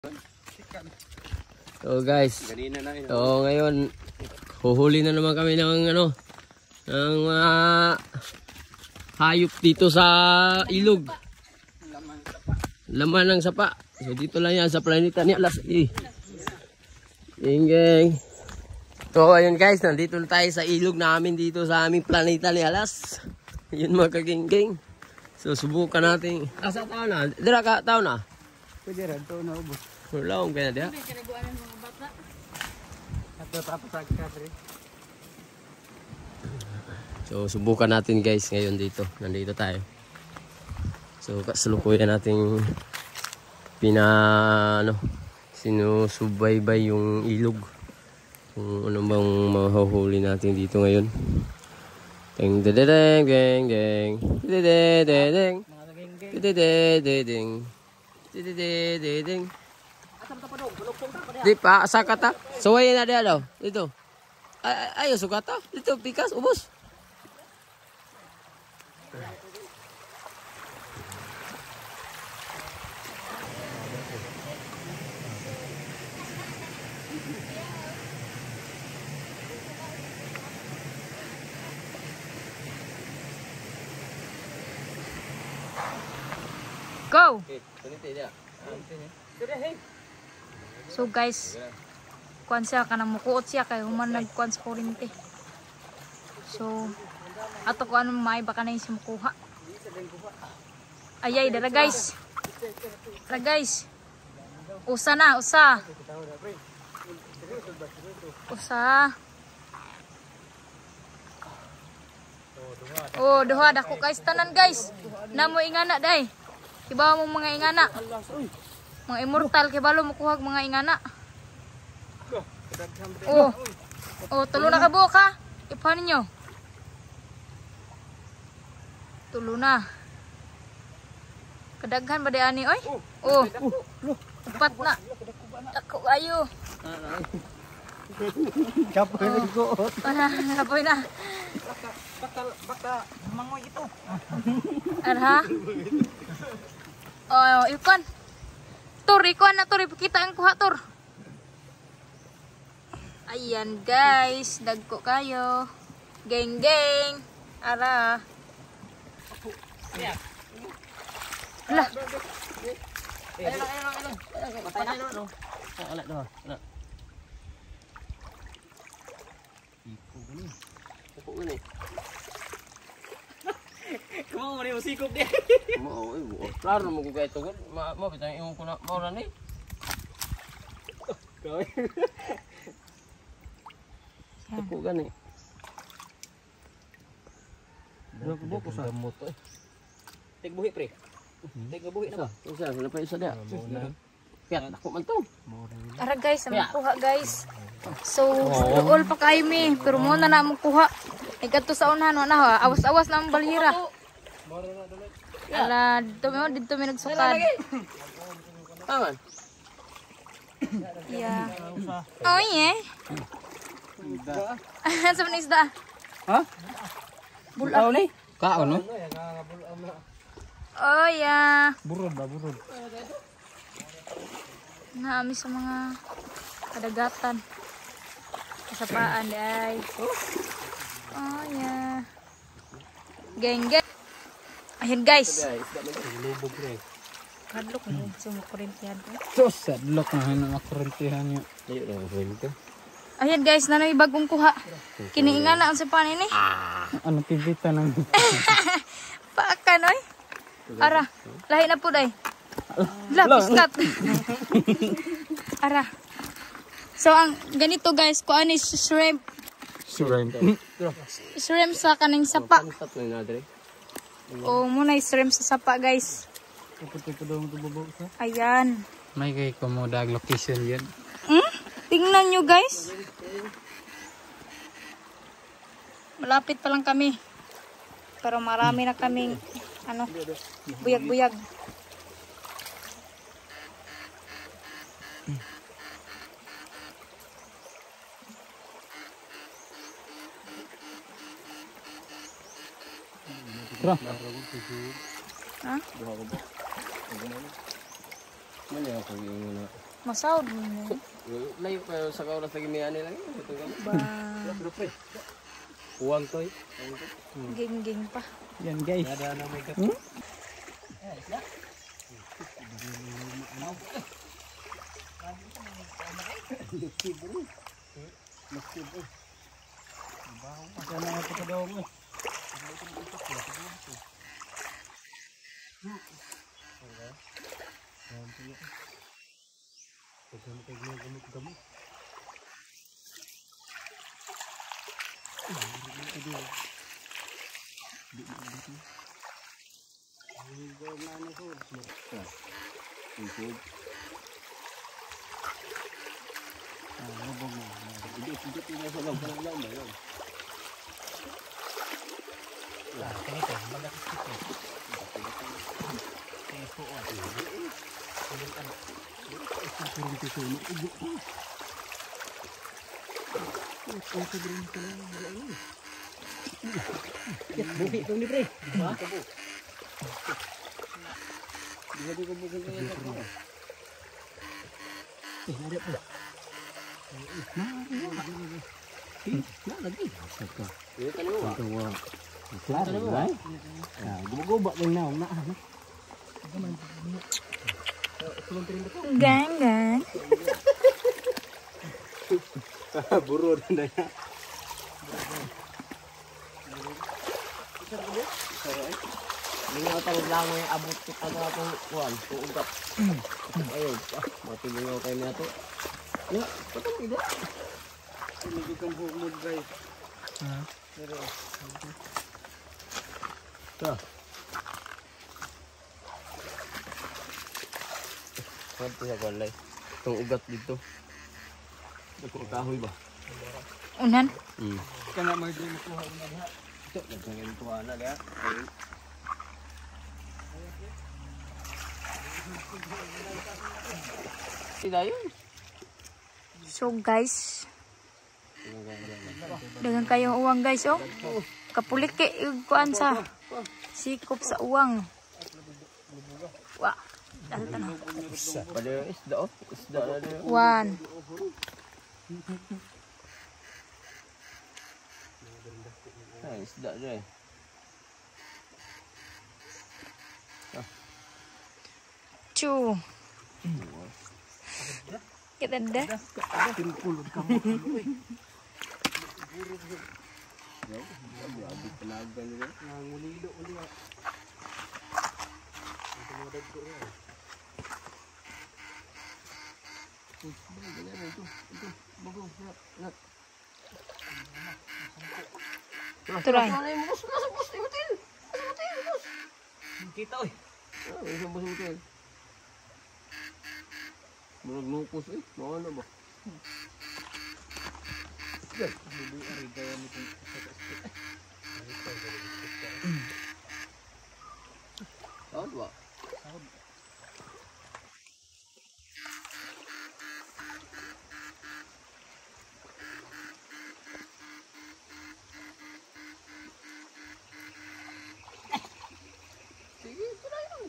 So guys, so ngayon huhuli na naman kami ng ng mga hayop dito sa ilog. Laman ng sapa. So dito lang yan sa planeta ni Alas. Geng. So ayun guys, nandito na tayo sa ilog namin dito sa aming planeta ni Alas. Yun mga kageng-geng. So subukan natin. Asa tao na? Dira ka tao na? Pwede rin, ito na ubos. Wala akong kaya dia. So subukan natin guys ngayon dito. Nandito tayo. So kasalukuyan nating sinusubaybay yung ilog. Kung ano bang mahuhuli natin dito ngayon. Ding dedeng ding ding. Dedeng. Dedeng. Dedeng. Di pa asa kata. Suwayin na dia daw. Dito. Ayo sukata. Dito pikas ubos. Go! So guys, kuan siya kanang mukuot siya kay human nagkuan sa kuryente. So ato ko ano may baka na yung mukuha. Ayay dara guys. Dara guys. Usa na, usa. Usa. Oh, duha dako guys tanan guys. Namo ingana day. Kibaw mo mga ingana. Mga immortal kibalo mo kuhag mga ingana. Oh. Oh, tulo na ka buok ha. Ipan ninyo. Tulo na. Kadaghan ba di ani oy? Oh. Upat na. Dako ayo. Kapoy na ko. Kapoy na. Baka mangoy ito. Arha? Oh, ikon. Tur, ikon na tur. Ipakita ang kuha tur. Ayan guys. Dagko kayo. Geng geng. Ara. Lah. Iko gani. Kamu mo ni musikop dia. Mo klaro mo ko kay tugon. Mo bitang imong kuna mo ra ni. Kaway. Iko gani. Dok buko sa moto eh. Tig buhi pre. Tig buhi na ba? Usa pa isa dia. Kaya ako man to. Ara guys, ang kuha guys. So, all pa kayo mi. Pero muna na mong kuha. Ikato sa unahan, wala ha. Awas-awas na ang balhira. Ala, dito mi nagsukad. Aman. Yeah. Oh, yeah. Sa mga isda. Ha? Bulaw ni? Kaon no? Oh, yeah. Burod ba, burod. Naami sa mga kadagatan. Kasapaan ay. Oh, yeah. Geng, geng. Ayan guys. Lubog pre. Kadlok mo sa mga kurintihan ko. Tos, sadlok na hina makurentihan niya. Ayo lang kwento. Ayan guys, nanoy bagong kuha. Kiniinga na ang sapan ini. Ano pibita nang Paakan oy. Ara, lahi na po day. Piskat. Ara. So ang ganito guys, kuan is shrimp. Shrimp sa kaning sapa. Tatlo na dre. O muna shrimp sa sapa guys. Ayan. may kay komodag location yan. Tingnan nyo guys. Malapit pa lang kami. Pero marami na kaming buyag-buyag. Tara. Ha? Mana ako yung Masahod mo na. Layo kayo sa kauras lagi may ani lang yun. Ito kami. Ba, Uwang to eh. ging-ging pa. Yan guys. Ada na may Hmm? Gang, gang. Buru na ya. Lingaw tawag lang may abot kita na itong kuhan, uugap. Ayun, matilingaw kayo na ito. Ya, patang ida. Hindi kang humod guys. Pero, ito. Kunti sa balay. Itong ugat dito. Ito kahoy ba? Unan. Kana may di makuha na diha. Ito, nagsangin ito na diha. Sila yun. So guys, dagan kayong uwang guys oh. Kapulik kay kuan sa sikop sa uwang. Wah, dahil tanah. Pada isda oh, isda na dia. One. Isda dia. Two. Kita dah. Turay. Kita oi. Isang bus hotel. Murag nupos eh. Mau na ba? Sahod ba? Sige, try lang.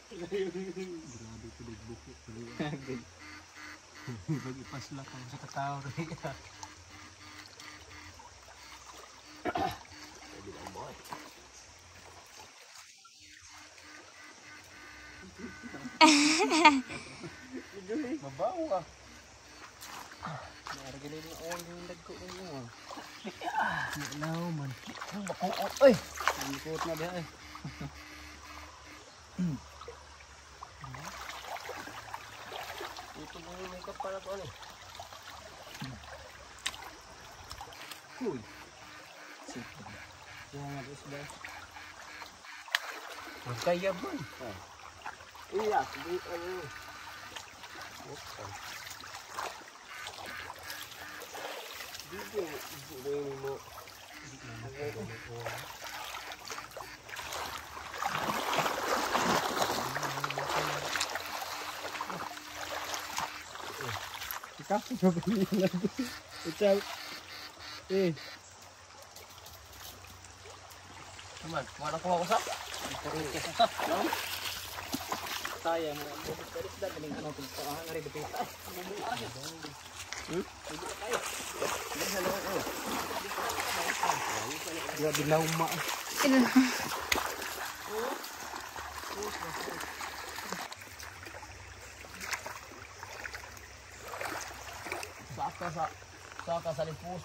Pag-ipasla ka sa katao rin. Mabaho ka. Naragilin na all yung dagko mo. Nalaw man. Makuot ay. Likot na diha eh. Ito mo yung makeup para ko ano. Uy. Yung mga isda. Magkayaban. Iya, sige ano. Dito, dito mo. Ikaw, sabi niya lang. Ikaw. Teman, mana ko ako sa? Saya mo. Dari sudah galing ano to. Ngari depita. Grabe na uma. Ino. Saka sa lipos.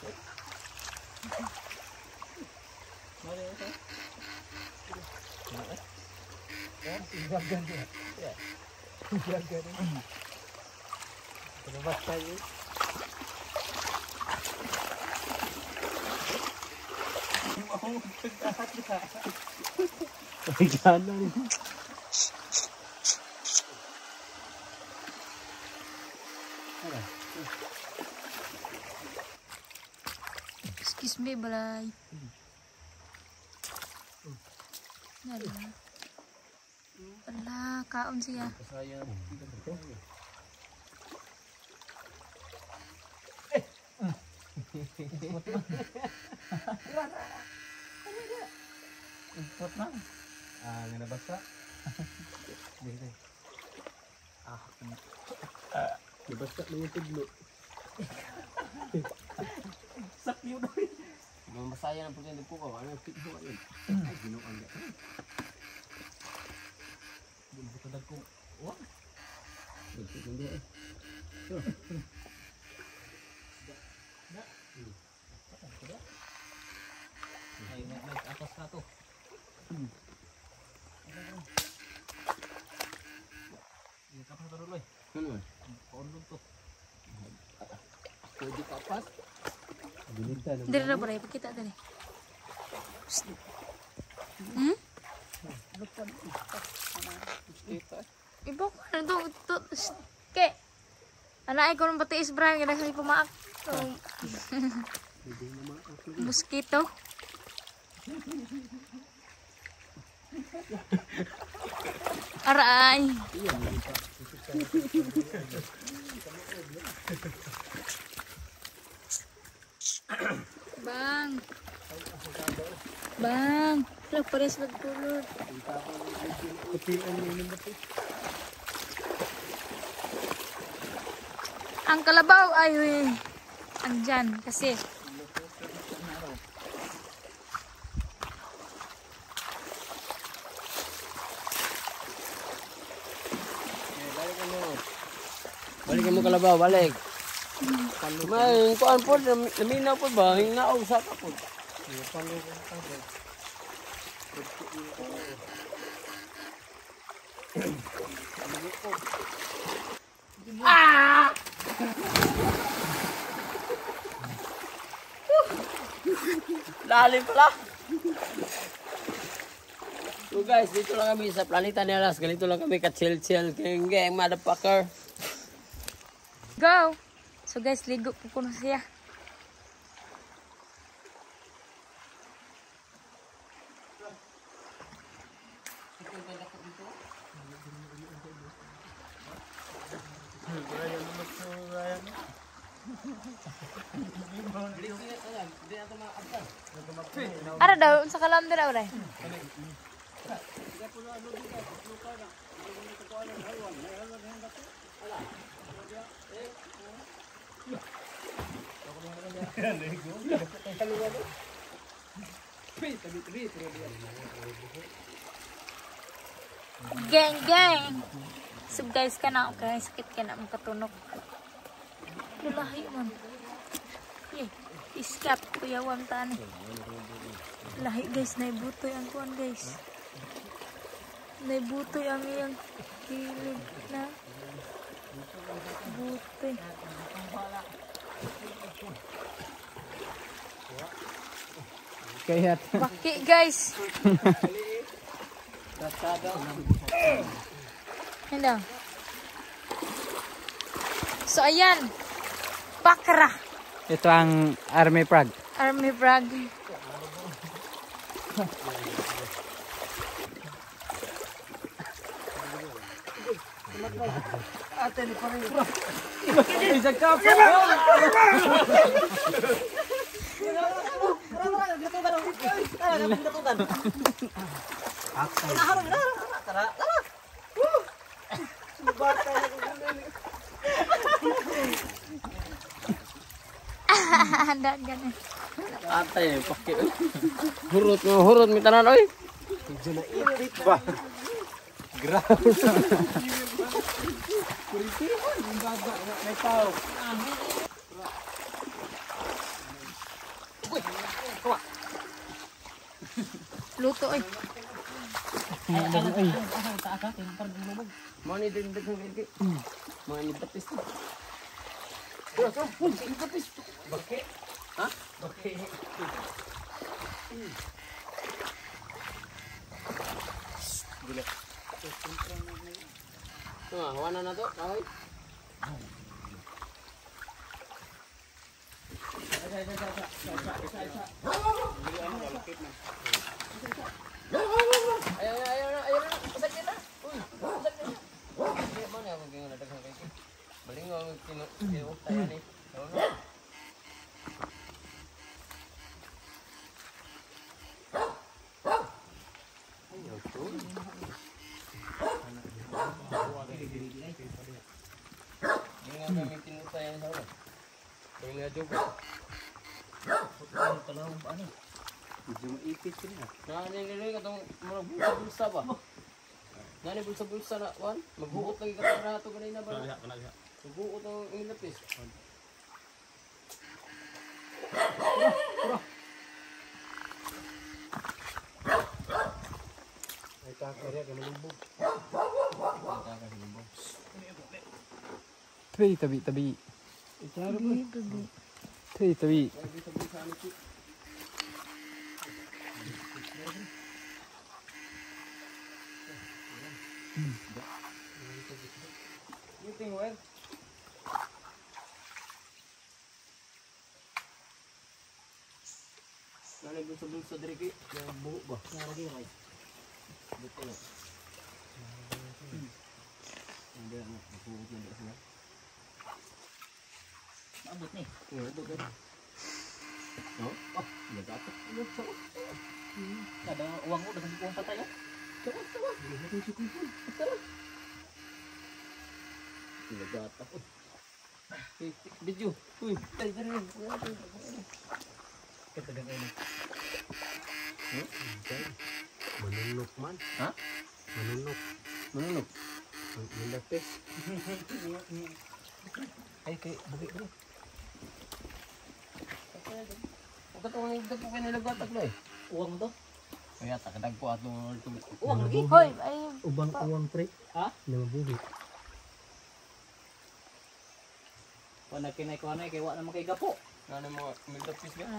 Gagan dia. Ya. Gagan. Terus tayo. Gagan. Excuse me, balay. Nala. Ala, kaon siya. Saya. Import na. Nga nabasa. Dito. Basta mo yung tudlo. Sakyo na. Masaya ng pagkakita ko. Ano yung tudlo? Ay, ginuan ka. Bukadag ko. Wah. Hindi eh. Ay, nag-atas ka to. Ini kapas taruh loy. Ano? Paundong to. Pwede kapas? Dari na balay, pakita dari. Hmm? Ibu ko ano to? Ke. Anak ko nang patiis Brian kada kasi pumaak. Mosquito. Aray. Bang. Bang. Lah pares nagtulog. Ang kalabaw ay andyan kasi Balik mo kalabaw, balik. May kuan po, naminaw po ba? Hinaog sa ka po. Lalim pala. So guys, dito lang kami sa Planeta ni Alas. Ganito lang kami ka-chill-chill. Geng-geng, motherfucker. go. So guys, ligo po ko na siya. Ara daw sa kalam dira ora. Geng geng. So guys kana okay, sakit kana makatunok. Lalahi man. Iskap kuya wang tani. Lahi guys, naibutoy ang kuan guys. Naibutoy ang iyang kilid na. Butoy. Kaya Baki guys. Hello. So ayan. Bakra. ito ang Army Frog. Army frog. Ate ni pare. Bisa kafe. Dagan. Atay, pakai. Hurut mitanan oi. Medyo na ipit ba? Grabe. Kuritihan, yung baba na may tao. Luto ay. Mau ni din kaki. Mau ni tapis tu. Tapis. Bake. Ha? Bake. Gila. Warna na to, kahoy. Ayo na. Pasagin na. Uy, pasagin na. Hindi mo na ako ganyan na daghang kay. Baling mo ang tinuot tayo ni. No. Ayo tu. Ini kami tinuot tayo sa ano. Kaya nga juga. Medyo maipit ko na. Nani katong murag bulsa ba? Nani bulsa na wan? Maghuot lagi ka para ato kanina ba? Maghuot ang ilapis. Ay kakarya ka malubog. Tabi. Itaro mo. Tabi. Meeting well. Nani bulsa diri ki yang buo ba? Lagi na kay. Betul. Hindi na buo na sila. Abot ni. Abot ka. Oh, nagatak. Kada uang mo dengan uang patay ya. Coba. Nagatak. Video. Uy, dari. Kita dengan ini. Manunok man. Ha? Manunok. Ang lapis. Ay kay buki. Ito to ang ito po kinalagatak na eh. Uwang to. Kaya takadag po ato uwang lagi. Hoy, ay Ubang pre. Ha? Namabuhi. Wala kinay ko ano kay wa naman kay gapo. Ano mga miltapis ka?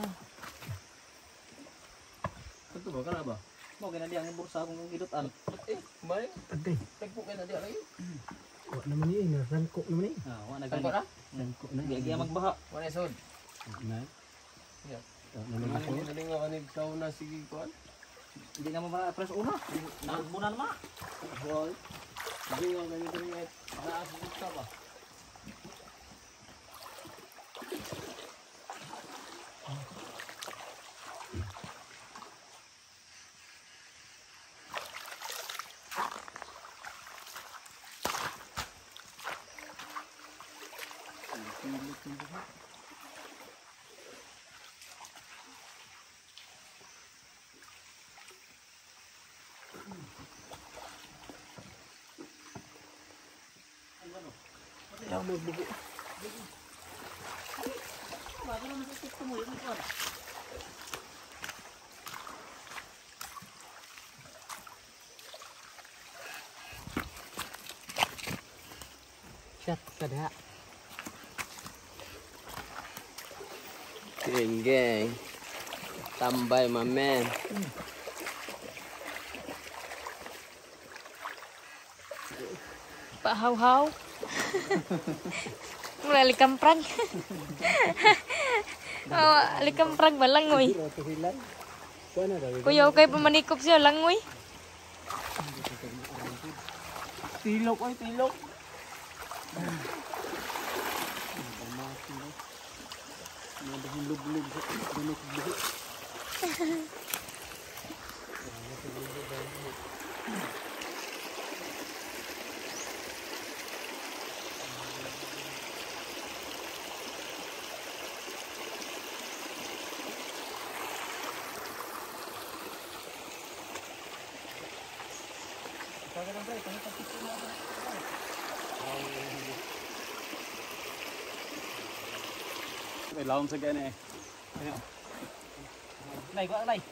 Ito ba kana ba? Mo ginadi ang bursa akong gidutan. Eh, bye. Agay. Tagpo kay na di alay. Wa naman yun. Narangko naman eh. Ah, wa na Tagpo gani. na? Rangko na. Giya magbaha. Wala sod. Na. Yeah. Naman ako. Ano nga kanig sauna sige kuan? Hindi na mo press una. Nagmuna na ma. Wal. Hindi nga kanig kay naasot ka ba? Chat kada. Geng. Tambay my man. pahaw-haw. Mula likamprang. Oh, likamprang ba langoy? Kuya kay pamanikop siya langoy. Tilok ay tilok. Phải lòng sẽ cái này. Này gọi này.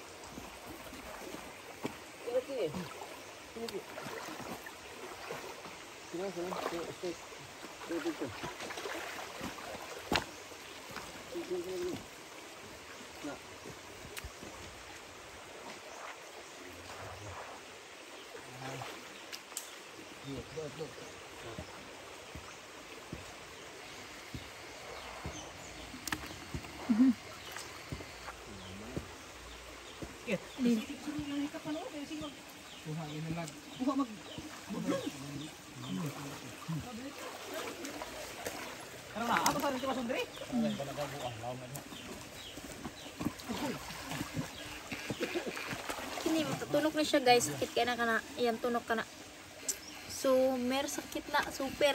Ano na? Ako sa rin si Masundri? Kini tunok na siya guys, sakit kaya na kana. Ayan, tunok ka na. So, mer sakit na, super.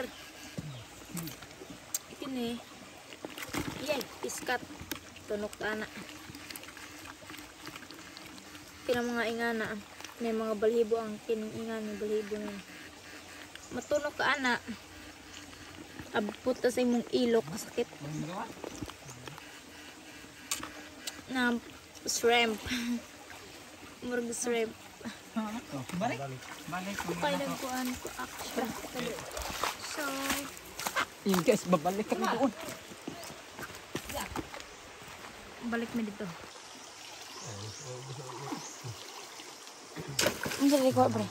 Kini. Yan, piskat. Tunok ka na. Kina mga ingana. May mga balhibo ang kiningan, balhibo na. Matunok ka na. Abot na sa imong ilok, sakit. Na shrimp. Murag shrimp. Balik. Balik. Kaya nagkuhan ko action. So, Yung guys, babalik ka na doon. balik mo dito. Ang sarili ko, bro.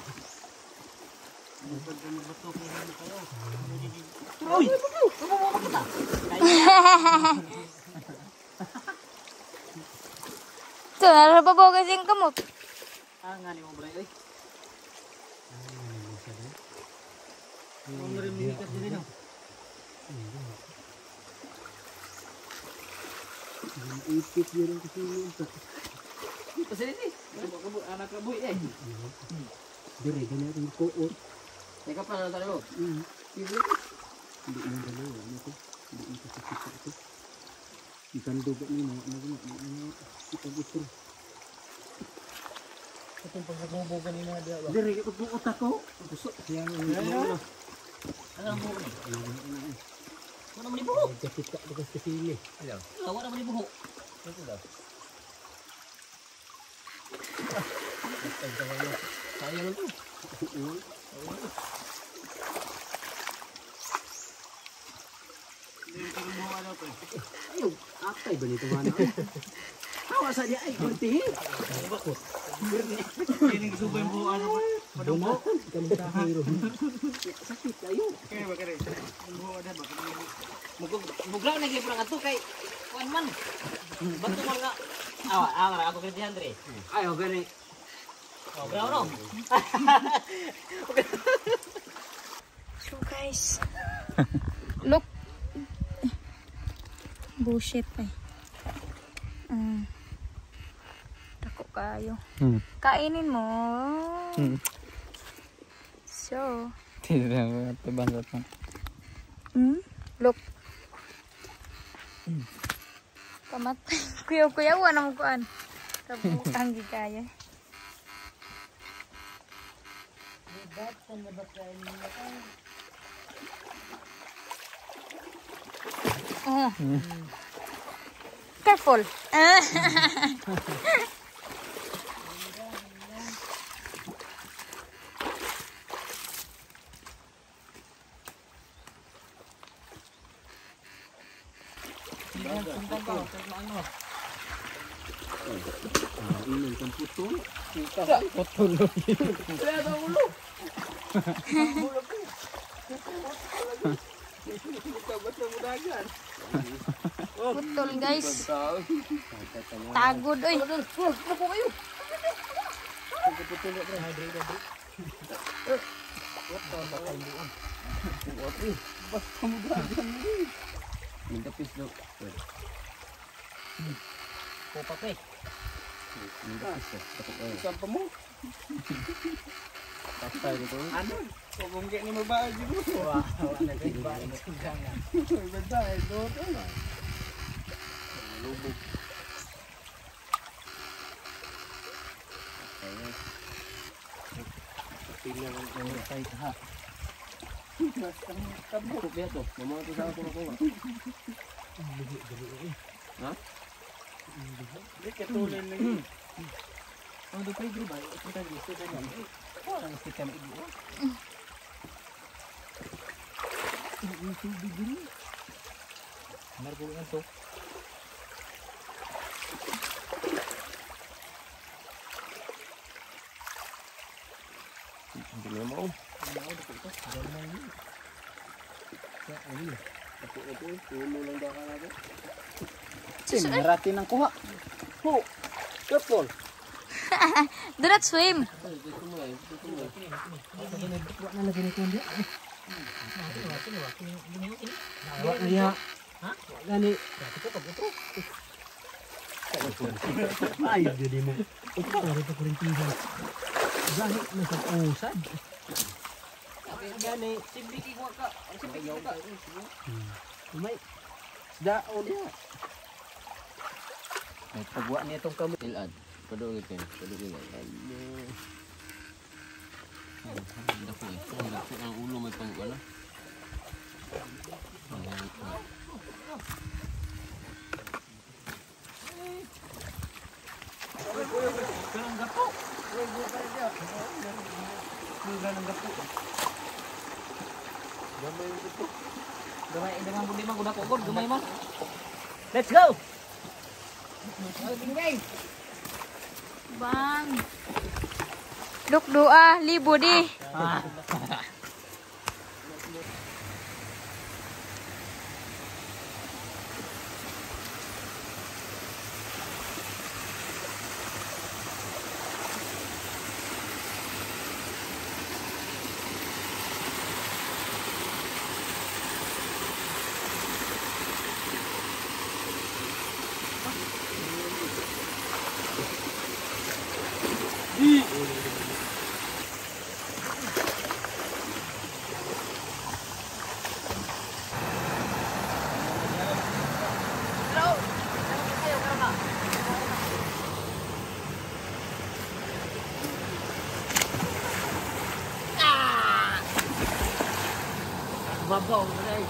Uy! Ito, narababaw kasi yung kamot. Ah, nga ni mo bro. Uy. Ang rin minikat din no. Ipit yun kasi yun. Kasi ini. Anak kaboy eh. Dire, ganyan yung koot. Teka pa na tayo. Hindi mo dalawa. Hindi mo kasakit ito. Ikan duga ni mo. Kita gusto. Itong pagkakubo kanina dia ba? Dire, pagbuot ako. Gusto. Yan ang Ano ang buho ni? Wala man ibuho. Kasita bagas kasili. Wala man ibuho. Ito daw. Sayang ito. Ayun, atay ba nito mana? Hawa sa dia ay kunti. Ini subay buho ano ba? Madungo. Ganda hero. Sakit kayo. Kaya ba kare? Buho ada ba? Muglaw na gyud ato kay kuan man. Bato man nga. Ako kay Andre. Ayo gani. Oh, graw no. So guys, look. Bullshit eh. Dako kayo. Kainin mo. So. Tidak mo tabang sa Look. Kamatay. Kuya-kuya, wala mo kuan. Kabukang gigaya. Oh. Careful. Ini kan putol. Putol guys. Tagod oy. Mintapis lo. Kopa pe. Mintapis lo. Takot ayo. Sampa mo. Patay dito. Ano? Kung ni mo ba dito? Wah, wala kay ba jangan. Benda itu tu. Lubog. Tay ha. Tabuk dia tu. Mama tu sama sama kau. Ha? Dia ketulen lagi. Oh, tu pergi dulu baik. Kita bisa jalan. Orang mesti kan ibu. Itu begini. Margo tu. Hindi mo mau. Mau dekat tu. Jangan ni. Ya, ini. Aku itu dulu lang dah kan ada. Sim, narati ng kuha. Ho. Kapon. Do not swim. Ay, jadi mo. Ito para sa kurintihan. Gahi na sa usad. Gani, Simbiki ko ka. Simbiki ko ka. may daon dia. Ay, pagwa niya itong kamay. Ilad. Padungit yan. Padungit yan. Ang dako eh. Ang dako ang ulo may pang-wala. Ganang gapo. Ganang gapo. Gamay yung ito. Gamay dengan budi mah udah kokor gamay mah. Let's go. Bang. Duk doa libu di. Babaw na eh.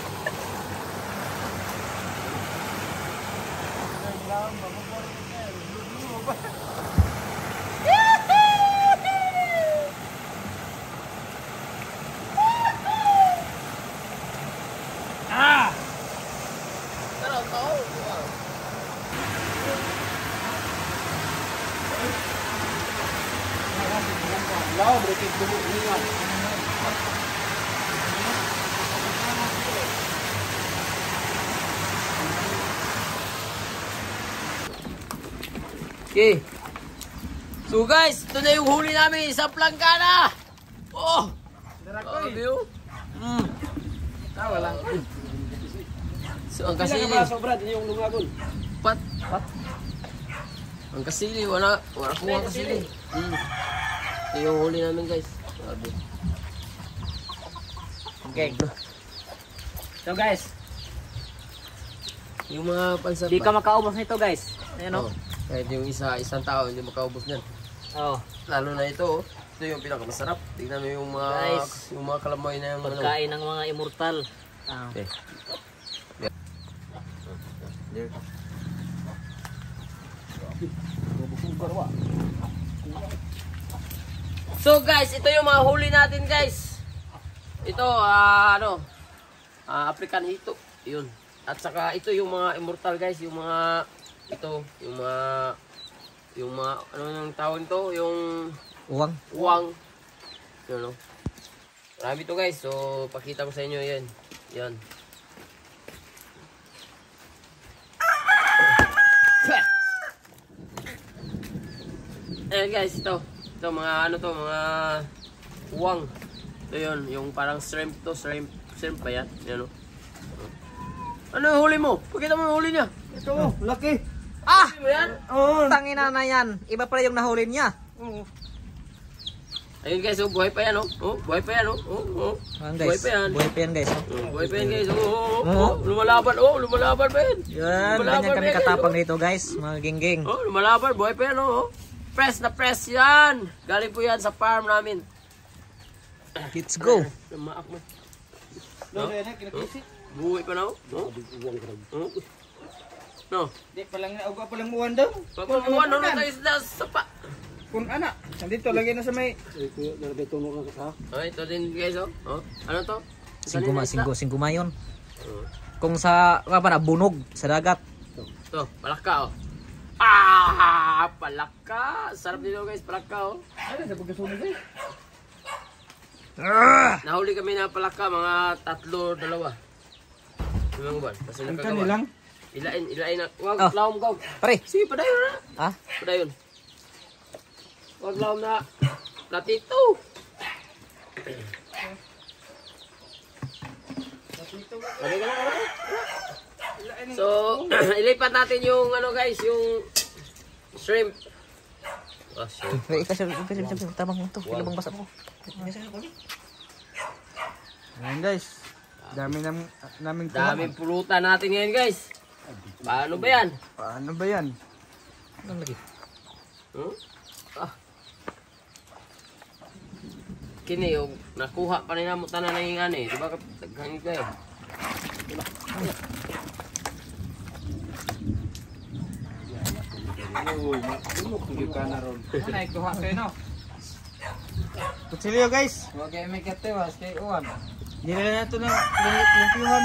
Lao, berarti dulu ini kan. Okay. So guys, ito na yung huli namin sa planggana. Oh! Grabe yun. Tawa lang. So ang kasili. Sobra din yung lungagon. Pat. Ang kasili, wala kuha kasili. Ito yung huli namin guys. Grabe. Okay. So guys, Yung mga pansat di ka makaubos nito guys. Ayan Oh, kahit yung isang tao hindi makaubos niyan. oh. Lalo na ito, ito yung pinakamasarap. Tingnan mo Guys, yung mga kalamoy na yung Pagkain ng mga immortal. Ah. Okay. There. So guys, ito yung mga huli natin guys. Ito African hito. 'Yun. At saka ito yung mga immortal guys, yung mga ano yung tawag nito, yung uwang. Yun, no? Marami to guys. So pakita ko sa inyo 'yan. Yan. Ayan guys, ito mga mga uwang. Ito yun, yung parang shrimp to, shrimp ba yan? Yan o. Ano yung huli mo? Pakita mo yung huli niya. Ito, laki. Huli mo yan? Oo. Tangina na yan. Iba pala yung nahuli niya. Ayun guys, buhay pa yan buhay pa yan Buhay pa yan. Buhay pa yan guys. Buhay pa yan guys. Lumalaban pa yan. Yan, ganyan kami katapang dito guys, mga gingging. Lumalaban, buhay pa yan Press na press yan. Galing po yan sa farm namin. Let's go. Maak mo. Doon na kinakisi. Buhay pa na, no? No. Di palang uga palang muwan daw. Pagpamuan na tayo sa sapa. Kun ana, nandito lagi na sa may Ay, ito din guys, oh. Oh, ano to? 5 mayon. Kung sa apa na bunog sa dagat. To, palaka, oh. Ah, palaka. Sarap dito guys, palaka, oh. ano sa pagkasunod eh. Nahuli kami na palaka, mga 3, 2. Limang ba? Kasi Ang nakagawa. kanilang Ilain na. Wag, Oh. lawom gaw. Pare. Sige, padayon na. Ha? Padayon. Wag lawom na. Platito. Sabi ka lang, ano? So, ilipat natin yung ano guys, yung shrimp. Ah, shrimp. Pare, kasi tamang ito. Ilabang basa mo. Ayan guys. Naming Daming pulutan natin ngayon guys. Paano ba yan? Paano ba yan? Ano lagi? Hmm? Ah. Kini yung nakuha pa nila mo tanan ng ingani, di ba? Taghangin kayo. Uy, yung ka na ron. Ano ikuha kayo no? Kutsilyo guys. Huwag kayo may katiwas kay Uwan. Nilala na ito ng lumpiyuhan.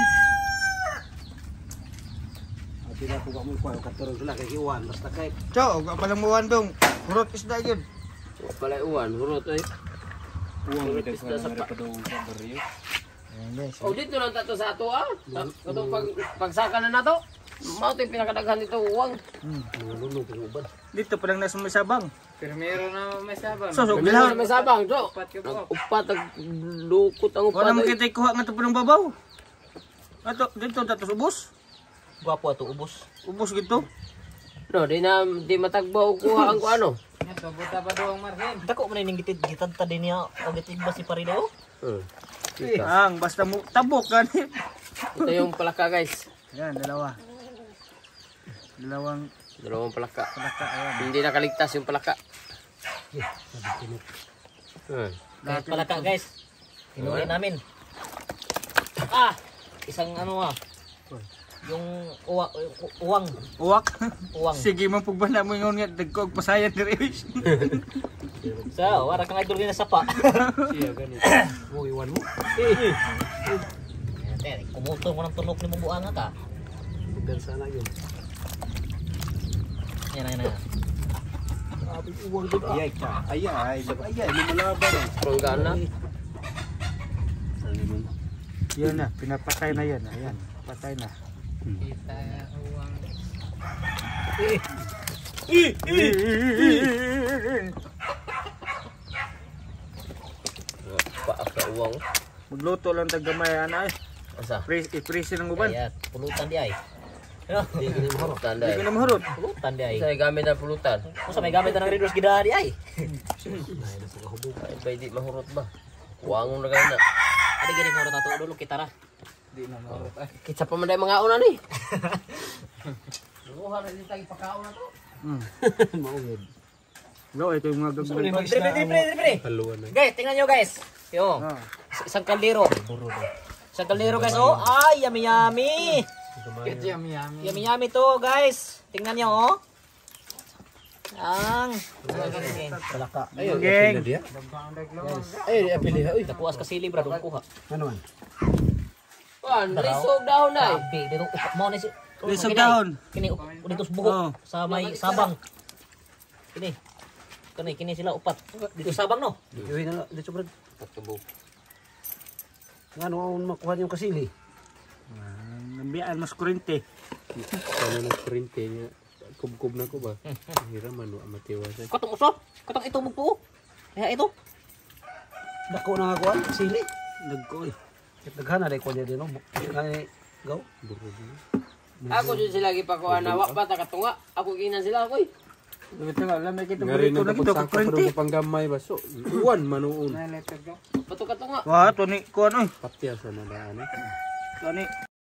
Tidak ko mo kuha katurog sila kay Iwan basta kay. Chow, huwag palang muwan dong. Hurot isda yun. Palay Iwan, hurot ay. Uwan ito isda sa padong sa baryo. Ayan guys. Oh, dito lang tato sa ato ah. Katong pagsaka na nato. Mao tay pinakadaghan dito uwang. Nalunod ang uban. Dito palang nasa may sabang. Pero meron na may sabang. So, Bilang may sabang, jo. Upat ag lukot ang upat. wala mo kita ikuha nga ito pa ng babaw. Ato, dito tatos ubos. Gwapo ato ubos. Ubos gito. No, di matagbaw kuha ang kuano. Ito, buta pa doon Marvin. Dako man ning gitad ta din niya o gitigba si pare daw. Ang basta mo tabok gani. Ito yung palaka guys. Yan, dalawa. Dalawang palaka. Palaka, ayan. Hindi nakaligtas yung palaka. Kahit pala ka guys. Hinuli namin. Ah, isang ano yung uwang. Uwak. Sige man pugbana mo ingon nga dagkog pasayan diri. Sa, wala kang idol din na sapa. Siya ganito. Iwan mo. Kumutong mo ng tunok ni mong buanga ka. Bukan sana yun. Yan. Uwang doon ah. Ayay, lumalaban. Pronggaan na. Yan na, pinapatay na yan. Ayan, patay na. Paak na uwang. Magluto lang tagamay ana eh. Asa? I-freeze ng uban. Ayan, pulutan di ay. Ano? Hindi ko na mahurot. Tanda Hindi ko na mahurot. Pulutan di ay. Sa gamit na pulutan. Kung sa may gamit na ng Readers Gida di ay. Ay, ba hindi mahurot ba? Uwangon na gana. Adi gani mo tato dulu kita ra. Hindi na mahurot. Kitsa pa man dahil mga una ni. Luha na dito tayo pagkaon na to. Maugid. No, ito yung mga gagawin. Pre. Haluan na. Guys, tingnan nyo guys. Yo. Ah. Isang kaldero. Isang kaldero guys. Oh, ay, yummy. Yummy to guys. Tingnan nyo oh. Ang palaka. Ayun, Geng. dia. Ay, apili. Uy, Nakuas kasi libra doon kuha. ano man? Kuan, lisog dahon na. Grabe, dito mo na si Lisog dahon. Kini dito sa buhok Oh. sa may sabang. Kini sila upat. Dito sabang no. Uy na, dito brad. Patubog. Ngano ang makuha yung kasili? Nambiyaan mas kurente. Ano na printe niya? Kub-kub na ko ba? Hiram ano amatiwas. Katong usop. Katong ito mo po. Kaya ito. Dako na nga kuan, sili. Nagko eh. Daghana dai ko niya din no. Kani gaw. Ako jud sila gipakuan na wa pa ta katunga. Ako ginan sila ko. Dito nga, lamay kita burrito na dito ka kurente. Panggamay ba so. Uwan manuon. Pato katunga. Wah, to ni kuan oy. Patya sa nadaan. To ni